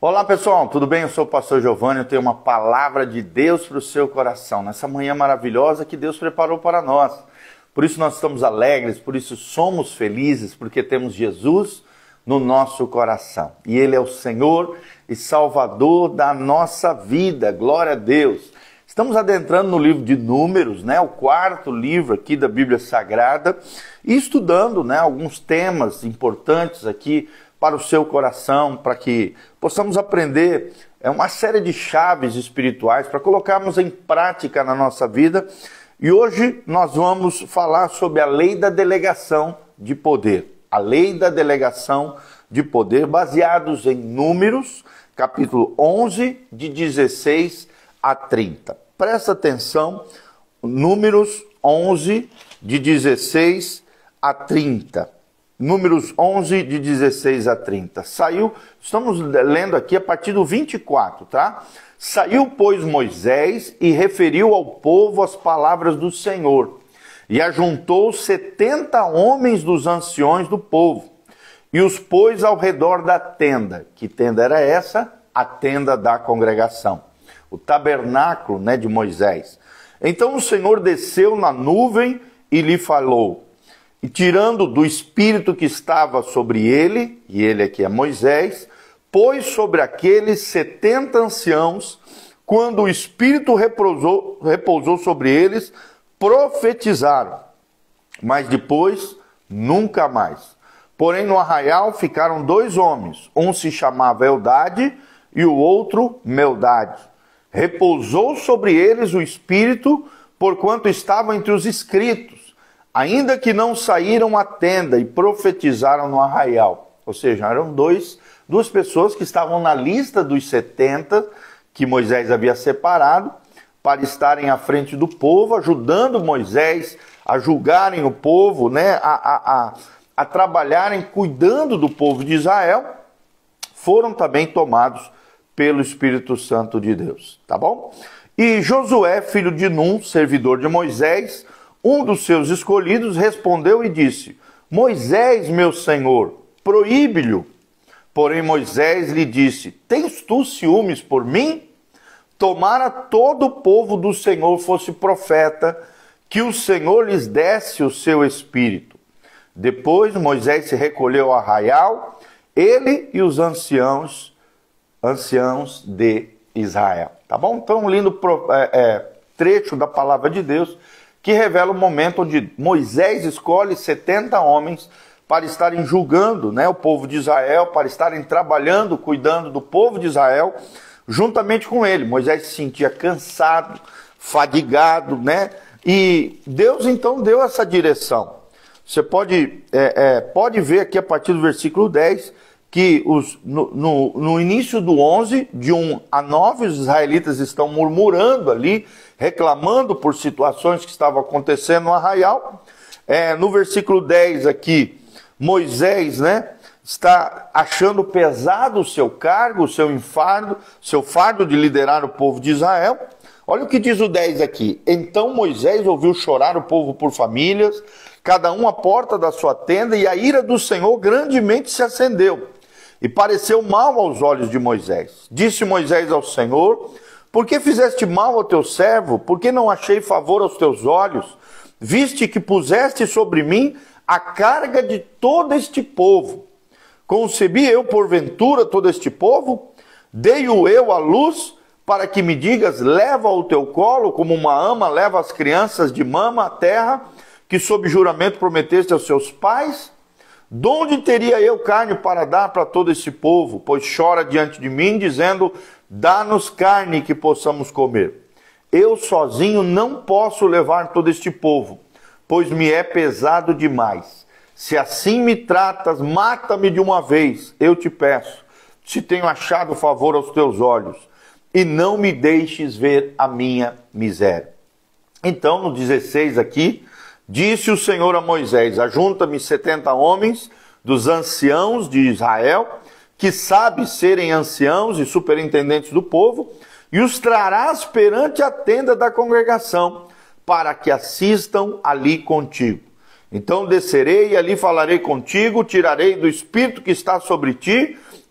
Olá pessoal, tudo bem? Eu sou o pastor Giovanni, eu tenho uma palavra de Deus para o seu coração, nessa manhã maravilhosa que Deus preparou para nós. Por isso nós estamos alegres, por isso somos felizes, porque temos Jesus no nosso coração. E Ele é o Senhor e Salvador da nossa vida, glória a Deus. Estamos adentrando no livro de Números, o quarto livro aqui da Bíblia Sagrada, e estudando alguns temas importantes aqui para o seu coração, para que possamos aprender uma série de chaves espirituais para colocarmos em prática na nossa vida. E hoje nós vamos falar sobre a lei da delegação de poder. A lei da delegação de poder, baseados em Números, capítulo 11, de 16 a 30. Presta atenção, Números 11, de 16 a 30. Números 11, de 16 a 30. Estamos lendo aqui a partir do 24, tá? Saiu, pois, Moisés e referiu ao povo as palavras do Senhor. E ajuntou 70 homens dos anciões do povo. E os pôs ao redor da tenda. Que tenda era essa? A tenda da congregação. O tabernáculo, de Moisés. Então o Senhor desceu na nuvem e lhe falou. E tirando do espírito que estava sobre ele, e ele aqui é Moisés, pôs sobre aqueles 70 anciãos, quando o espírito repousou sobre eles, profetizaram. Mas depois, nunca mais. Porém, no arraial ficaram 2 homens, um se chamava Eldade e o outro Meldade. Repousou sobre eles o espírito, porquanto estavam entre os inscritos, ainda que não saíram à tenda e profetizaram no arraial. Ou seja, eram duas pessoas que estavam na lista dos 70 que Moisés havia separado para estarem à frente do povo, ajudando Moisés a julgarem o povo, a trabalharem cuidando do povo de Israel, foram também tomados pelo Espírito Santo de Deus, tá bom? E Josué, filho de Num, servidor de Moisés, um dos seus escolhidos, respondeu e disse: Moisés, meu senhor, proíbe-lhe. Porém Moisés lhe disse: tens tu ciúmes por mim? Tomara todo o povo do Senhor fosse profeta, que o Senhor lhes desse o seu espírito. Depois Moisés se recolheu ao arraial, ele e os anciãos de Israel. Tá bom? Então, um lindo trecho da palavra de Deus, que revela o momento onde Moisés escolhe 70 homens para estarem julgando o povo de Israel, para estarem trabalhando, cuidando do povo de Israel, juntamente com ele. Moisés se sentia cansado, fadigado, e Deus então deu essa direção. Você pode ver aqui a partir do versículo 10, que no início do 11, de 1 a 9, os israelitas estão murmurando ali, reclamando por situações que estavam acontecendo no arraial. No versículo 10 aqui, Moisés está achando pesado o seu cargo, o seu fardo de liderar o povo de Israel. Olha o que diz o 10 aqui. Então Moisés ouviu chorar o povo por famílias, cada um à porta da sua tenda, e a ira do Senhor grandemente se acendeu. E pareceu mal aos olhos de Moisés. Disse Moisés ao Senhor: por que fizeste mal ao teu servo? Por que não achei favor aos teus olhos? Viste que puseste sobre mim a carga de todo este povo. Concebi eu porventura todo este povo? Dei-o eu à luz para que me digas: leva ao teu colo, como uma ama leva as crianças de mama à terra, que sob juramento prometeste aos seus pais? De onde teria eu carne para dar para todo esse povo? Pois chora diante de mim, dizendo: dá-nos carne que possamos comer. Eu sozinho não posso levar todo este povo, pois me é pesado demais. Se assim me tratas, mata-me de uma vez, eu te peço, se tenho achado favor aos teus olhos, e não me deixes ver a minha miséria. Então, no 16 aqui, disse o Senhor a Moisés: ajunta-me 70 homens dos anciãos de Israel, que sabe serem anciãos e superintendentes do povo, e os trarás perante a tenda da congregação, para que assistam ali contigo. Então descerei e ali falarei contigo, tirarei do espírito que está sobre ti,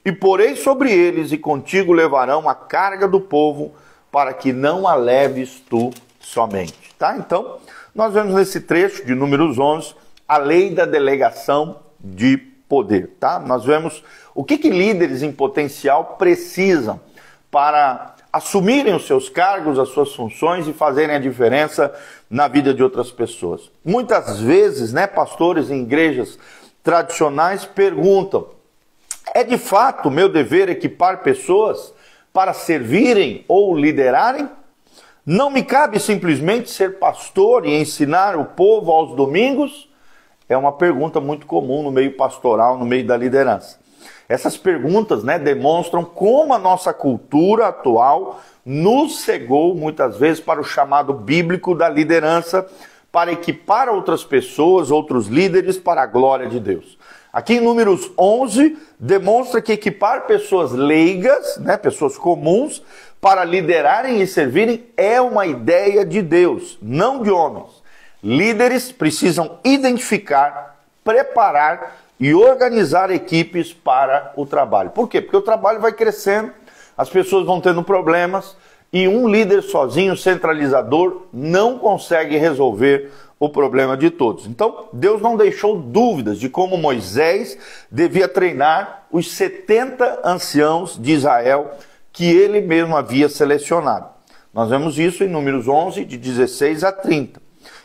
e porei sobre eles, e contigo levarão a carga do povo, para que não a leves tu somente. Tá? Então, nós vemos nesse trecho de Números 11, a lei da delegação de poder. Tá? Nós vemos o que líderes em potencial precisam para assumirem os seus cargos, as suas funções e fazerem a diferença na vida de outras pessoas. Muitas vezes, pastores em igrejas tradicionais perguntam: é de fato meu dever equipar pessoas para servirem ou liderarem? Não me cabe simplesmente ser pastor e ensinar o povo aos domingos? É uma pergunta muito comum no meio pastoral, no meio da liderança. Essas perguntas demonstram como a nossa cultura atual nos cegou muitas vezes para o chamado bíblico da liderança, para equipar outras pessoas, outros líderes para a glória de Deus. Aqui em Números 11, demonstra que equipar pessoas leigas, pessoas comuns, para liderarem e servirem é uma ideia de Deus, não de homens. Líderes precisam identificar, preparar e organizar equipes para o trabalho. Por quê? Porque o trabalho vai crescendo, as pessoas vão tendo problemas e um líder sozinho, centralizador, não consegue resolver o problema de todos. Então, Deus não deixou dúvidas de como Moisés devia treinar os 70 anciãos de Israel que ele mesmo havia selecionado. Nós vemos isso em Números 11, de 16 a 30.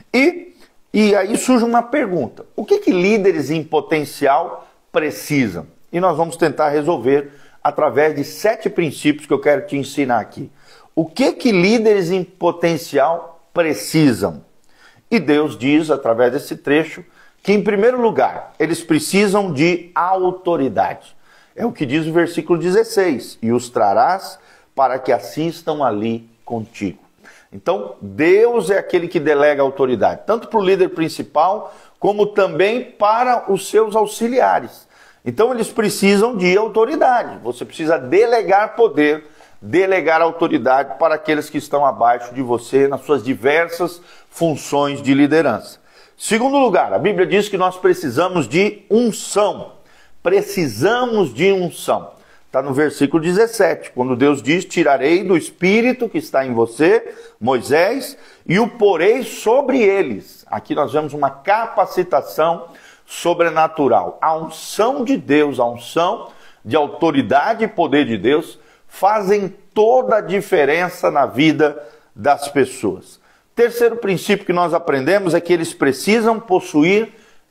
E aí surge uma pergunta: o que líderes em potencial precisam? E nós vamos tentar resolver através de 7 princípios que eu quero te ensinar aqui. O que líderes em potencial precisam? E Deus diz, através desse trecho, que em primeiro lugar, eles precisam de autoridade. É o que diz o versículo 16: e os trarás para que assistam ali contigo. Então, Deus é aquele que delega autoridade, tanto para o líder principal, como também para os seus auxiliares. Então, eles precisam de autoridade. Você precisa delegar poder, delegar autoridade para aqueles que estão abaixo de você nas suas diversas funções de liderança. Segundo lugar, a Bíblia diz que nós precisamos de unção. Precisamos de unção. Está no versículo 17, quando Deus diz: tirarei do espírito que está em você, Moisés, e o porei sobre eles. Aqui nós vemos uma capacitação sobrenatural. A unção de Deus, a unção de autoridade e poder de Deus fazem toda a diferença na vida das pessoas. Terceiro princípio que nós aprendemos é que eles precisam possuir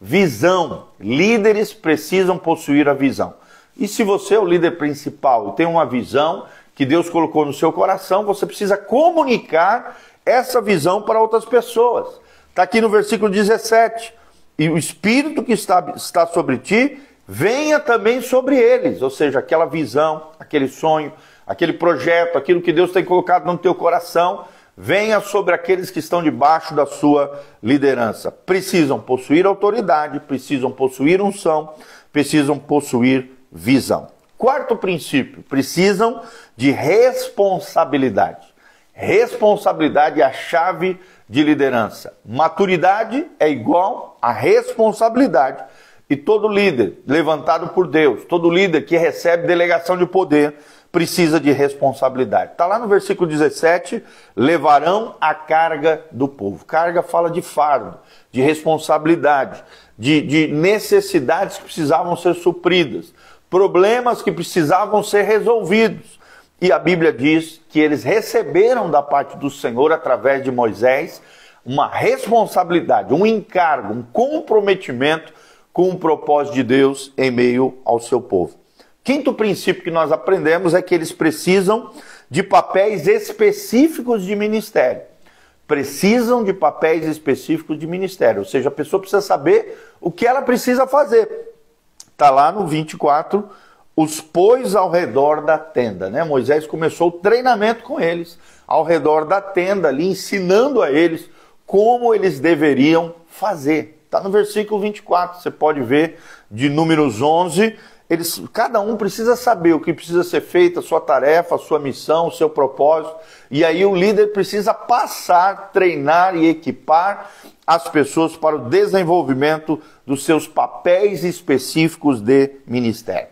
visão. Líderes precisam possuir a visão. E se você é o líder principal e tem uma visão que Deus colocou no seu coração, você precisa comunicar essa visão para outras pessoas. Está aqui no versículo 17. E o Espírito que está sobre ti, venha também sobre eles. Ou seja, aquela visão, aquele sonho, aquele projeto, aquilo que Deus tem colocado no teu coração, venha sobre aqueles que estão debaixo da sua liderança. Precisam possuir autoridade, precisam possuir unção, precisam possuir visão. Quarto princípio, precisam de responsabilidade. Responsabilidade é a chave de liderança. Maturidade é igual a responsabilidade. E todo líder levantado por Deus, todo líder que recebe delegação de poder, precisa de responsabilidade. Está lá no versículo 17, levarão a carga do povo. Carga fala de fardo, de responsabilidade, de necessidades que precisavam ser supridas, problemas que precisavam ser resolvidos. E a Bíblia diz que eles receberam da parte do Senhor, através de Moisés, uma responsabilidade, um encargo, um comprometimento com o propósito de Deus em meio ao seu povo. Quinto princípio que nós aprendemos é que eles precisam de papéis específicos de ministério. Precisam de papéis específicos de ministério, ou seja, a pessoa precisa saber o que ela precisa fazer. Está lá no 24, os pôs ao redor da tenda, Moisés começou o treinamento com eles, ao redor da tenda, ali ensinando a eles como eles deveriam fazer. Está no versículo 24, você pode ver, de Números 11, cada um precisa saber o que precisa ser feito, a sua tarefa, a sua missão, o seu propósito. E aí o líder precisa passar, treinar e equipar as pessoas para o desenvolvimento dos seus papéis específicos de ministério.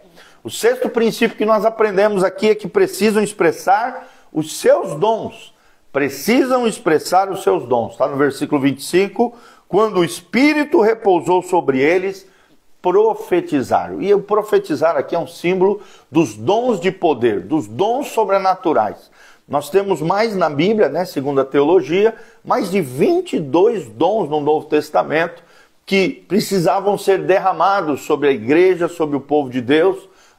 O sexto princípio que nós aprendemos aqui é que precisam expressar os seus dons. Precisam expressar os seus dons. Está no versículo 25, quando o Espírito repousou sobre eles, profetizaram. E o profetizar aqui é um símbolo dos dons de poder, dos dons sobrenaturais. Nós temos mais na Bíblia, né, segundo a teologia, mais de 22 dons no Novo Testamento que precisavam ser derramados sobre a igreja, sobre o povo de Deus.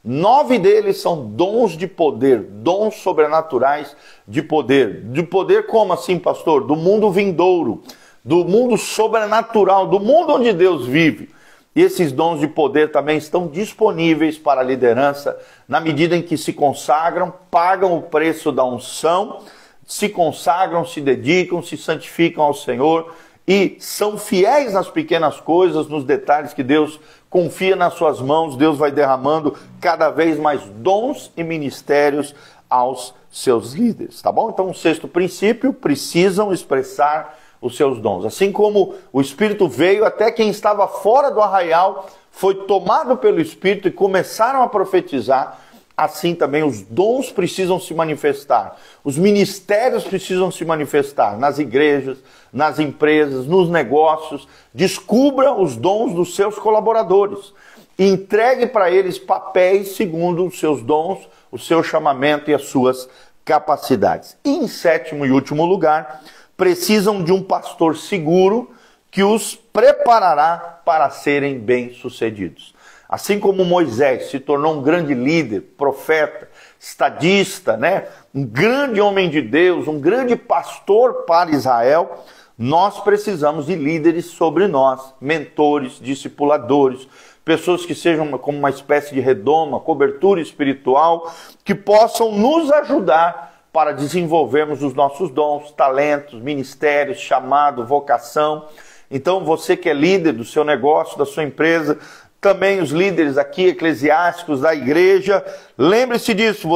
9 deles são dons de poder, dons sobrenaturais de poder. De poder como assim, pastor? Do mundo vindouro, do mundo sobrenatural, do mundo onde Deus vive. E esses dons de poder também estão disponíveis para a liderança na medida em que se consagram, pagam o preço da unção, se consagram, se dedicam, se santificam ao Senhor e são fiéis nas pequenas coisas, nos detalhes que Deus confia nas suas mãos. Deus vai derramando cada vez mais dons e ministérios aos seus líderes, tá bom? Então, o sexto princípio, precisam expressar os seus dons. Assim como o Espírito veio, até quem estava fora do arraial foi tomado pelo Espírito e começaram a profetizar, assim também os dons precisam se manifestar. Os ministérios precisam se manifestar nas igrejas, nas empresas, nos negócios. Descubra os dons dos seus colaboradores e entregue para eles papéis segundo os seus dons, o seu chamamento e as suas capacidades. E em sétimo e último lugar, precisam de um pastor seguro que os preparará para serem bem-sucedidos. Assim como Moisés se tornou um grande líder, profeta, estadista, né? Um grande homem de Deus, um grande pastor para Israel, nós precisamos de líderes sobre nós, mentores, discipuladores, pessoas que sejam como uma espécie de redoma, cobertura espiritual, que possam nos ajudar para desenvolvermos os nossos dons, talentos, ministérios, chamado, vocação. Então, você que é líder do seu negócio, da sua empresa, também os líderes aqui eclesiásticos da igreja, lembre-se disso,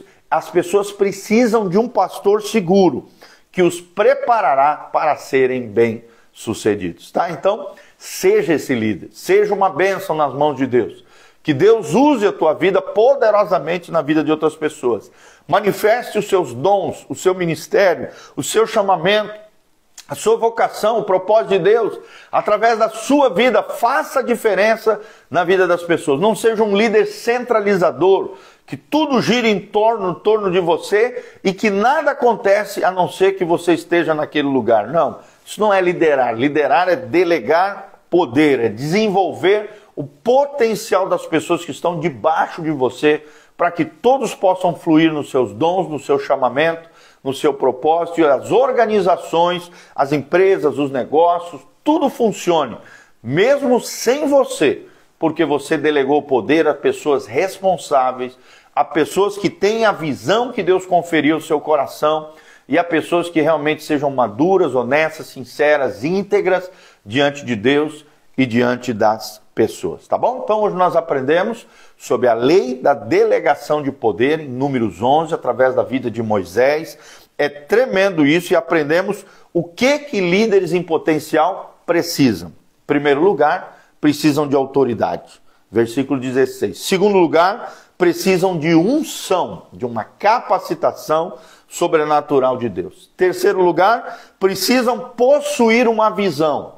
as pessoas precisam de um pastor seguro, que os preparará para serem bem-sucedidos, tá? Então, seja esse líder, seja uma bênção nas mãos de Deus. Que Deus use a tua vida poderosamente na vida de outras pessoas. Manifeste os seus dons, o seu ministério, o seu chamamento, a sua vocação, o propósito de Deus. Através da sua vida, faça a diferença na vida das pessoas. Não seja um líder centralizador, que tudo gira em torno de você e que nada acontece a não ser que você esteja naquele lugar. Não, isso não é liderar. Liderar é delegar poder, é desenvolver o potencial das pessoas que estão debaixo de você para que todos possam fluir nos seus dons, no seu chamamento, no seu propósito, e as organizações, as empresas, os negócios, tudo funcione, mesmo sem você, porque você delegou o poder a pessoas responsáveis, a pessoas que têm a visão que Deus conferiu ao seu coração e a pessoas que realmente sejam maduras, honestas, sinceras, íntegras diante de Deus e diante das pessoas, tá bom? Então hoje nós aprendemos sobre a lei da delegação de poder em Números 11, através da vida de Moisés. É tremendo isso, e aprendemos o que líderes em potencial precisam. Em primeiro lugar, precisam de autoridade. Versículo 16. Segundo lugar, precisam de unção, de uma capacitação sobrenatural de Deus. Terceiro lugar, precisam possuir uma visão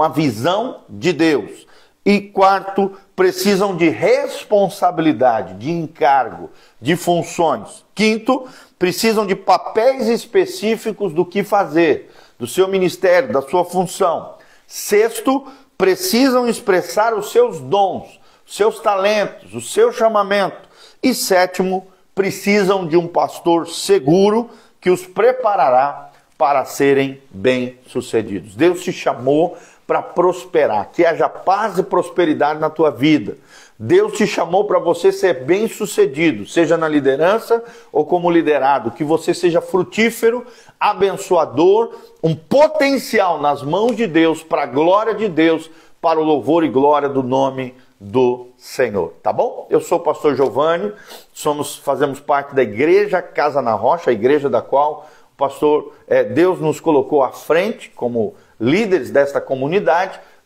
de Deus. E quarto, precisam de responsabilidade, de encargo, de funções. Quinto, precisam de papéis específicos do que fazer, do seu ministério, da sua função. Sexto, precisam expressar os seus dons, os seus talentos, o seu chamamento. E sétimo, precisam de um pastor seguro que os preparará para serem bem-sucedidos. Deus te chamou para prosperar, que haja paz e prosperidade na tua vida. Deus te chamou para você ser bem-sucedido, seja na liderança ou como liderado, que você seja frutífero, abençoador, um potencial nas mãos de Deus, para a glória de Deus, para o louvor e glória do nome do Senhor, tá bom? Eu sou o pastor Giovanni, fazemos parte da igreja Casa na Rocha, a igreja da qual o pastor Deus nos colocou à frente como líderes desta comunidade,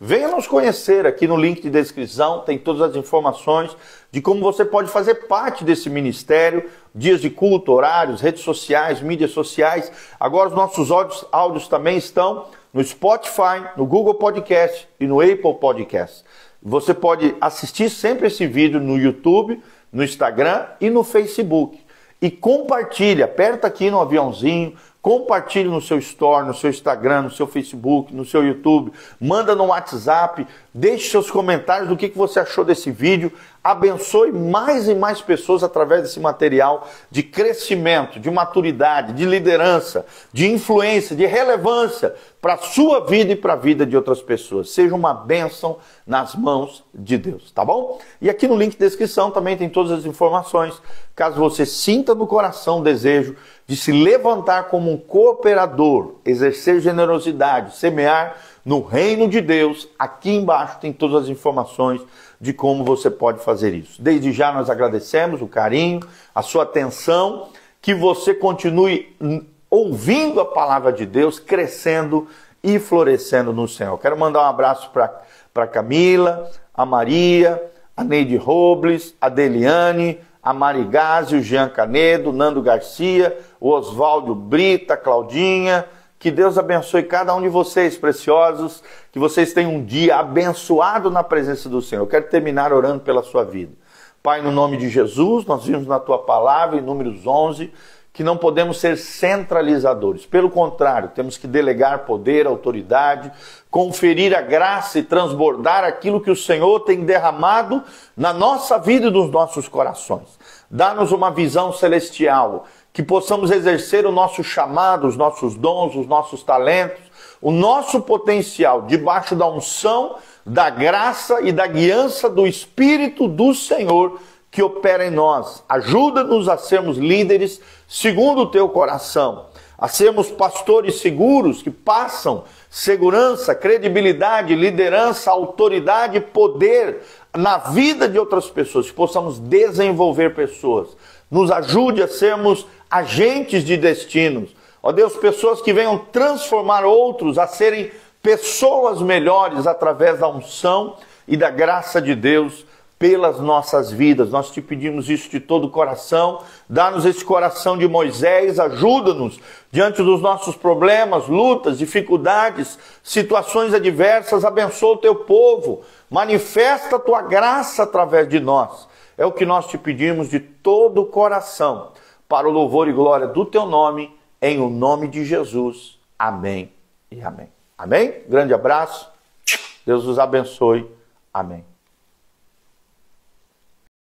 venha nos conhecer. Aqui no link de descrição tem todas as informações de como você pode fazer parte desse ministério, dias de culto, horários, redes sociais, mídias sociais. Agora os nossos áudios também estão no Spotify, no Google Podcast e no Apple Podcast. Você pode assistir sempre esse vídeo no YouTube, no Instagram e no Facebook. E compartilhe, aperta aqui no aviãozinho, compartilhe no seu Store, no seu Instagram, no seu Facebook, no seu YouTube, manda no WhatsApp, deixe seus comentários do que você achou desse vídeo, abençoe mais e mais pessoas através desse material de crescimento, de maturidade, de liderança, de influência, de relevância para a sua vida e para a vida de outras pessoas. Seja uma bênção nas mãos de Deus, tá bom? E aqui no link de descrição também tem todas as informações, caso você sinta no coração o desejo de se levantar como um cooperador, exercer generosidade, semear no reino de Deus. Aqui embaixo tem todas as informações de como você pode fazer isso. Desde já nós agradecemos o carinho, a sua atenção, que você continue ouvindo a palavra de Deus, crescendo e florescendo no Senhor. Quero mandar um abraço para Camila, a Maria, a Neide Robles, a Deliane, a Mari Gazi, o Jean Canedo, o Nando Garcia, o Oswaldo Brita, a Claudinha. Que Deus abençoe cada um de vocês, preciosos, que vocês tenham um dia abençoado na presença do Senhor. Eu quero terminar orando pela sua vida. Pai, no nome de Jesus, nós vimos na tua palavra, em Números 11, que não podemos ser centralizadores. Pelo contrário, temos que delegar poder, autoridade, conferir a graça e transbordar aquilo que o Senhor tem derramado na nossa vida e nos nossos corações. Dá-nos uma visão celestial, que possamos exercer o nosso chamado, os nossos dons, os nossos talentos, o nosso potencial, debaixo da unção, da graça e da guiança do Espírito do Senhor que opera em nós. Ajuda-nos a sermos líderes segundo o teu coração, a sermos pastores seguros que passam segurança, credibilidade, liderança, autoridade e poder na vida de outras pessoas, que possamos desenvolver pessoas. Nos ajude a sermos agentes de destinos. Ó Deus, pessoas que venham transformar outros a serem pessoas melhores através da unção e da graça de Deus pelas nossas vidas. Nós te pedimos isso de todo o coração. Dá-nos esse coração de Moisés, ajuda-nos diante dos nossos problemas, lutas, dificuldades, situações adversas. Abençoa o teu povo, manifesta a tua graça através de nós. É o que nós te pedimos de todo o coração, para o louvor e glória do teu nome, em o nome de Jesus. Amém e amém. Amém? Grande abraço. Deus os abençoe. Amém.